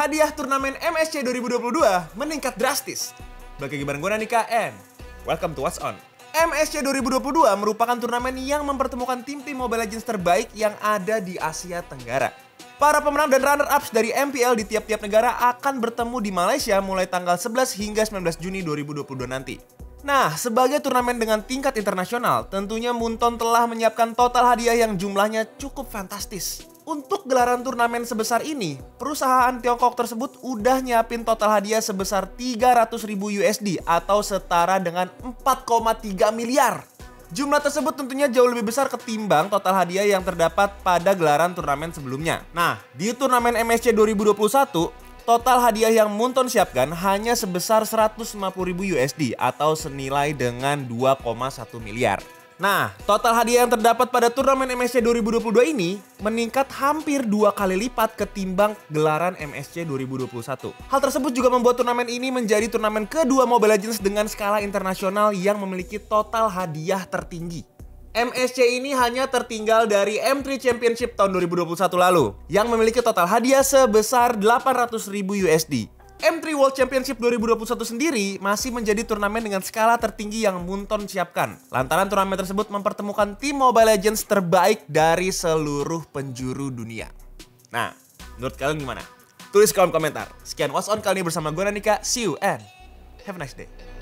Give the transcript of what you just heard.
hadiah turnamen MSC 2022 meningkat drastis. Bagi bareng gue Nanika and welcome to What's On. MSC 2022 merupakan turnamen yang mempertemukan tim-tim Mobile Legends terbaik yang ada di Asia Tenggara. Para pemenang dan runner-ups dari MPL di tiap-tiap negara akan bertemu di Malaysia mulai tanggal 11 hingga 19 Juni 2022 nanti. Nah, sebagai turnamen dengan tingkat internasional, tentunya Moonton telah menyiapkan total hadiah yang jumlahnya cukup fantastis. Untuk gelaran turnamen sebesar ini, perusahaan Tiongkok tersebut udah nyiapin total hadiah sebesar 300.000 USD atau setara dengan 4,3 miliar. Jumlah tersebut tentunya jauh lebih besar ketimbang total hadiah yang terdapat pada gelaran turnamen sebelumnya. Nah, di turnamen MSC 2021, total hadiah yang Moonton siapkan hanya sebesar 150.000 USD atau senilai dengan 2,1 miliar. Nah, total hadiah yang terdapat pada turnamen MSC 2022 ini meningkat hampir 2 kali lipat ketimbang gelaran MSC 2021. Hal tersebut juga membuat turnamen ini menjadi turnamen kedua Mobile Legends dengan skala internasional yang memiliki total hadiah tertinggi. MSC ini hanya tertinggal dari M3 Championship tahun 2021 lalu yang memiliki total hadiah sebesar 800.000 USD. M3 World Championship 2021 sendiri masih menjadi turnamen dengan skala tertinggi yang Moonton siapkan. Lantaran turnamen tersebut mempertemukan tim Mobile Legends terbaik dari seluruh penjuru dunia. Nah, menurut kalian gimana? Tulis kolom komentar. Sekian What's On kali ini bersama gue Nanika. See you and have a nice day.